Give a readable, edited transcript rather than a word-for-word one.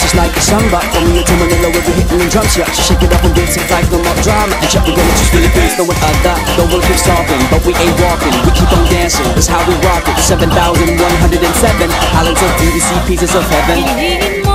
just like a samba. From here to Manila, we'll be hitting the drums, yeah. So shake it up and dance it like no more drama. And check, we're gonna just Philippines, throwing a dot. The world keeps talking, but we ain't walking. We keep on dancing, that's how we rock it. 7,107 islands of DVC, pieces of heaven.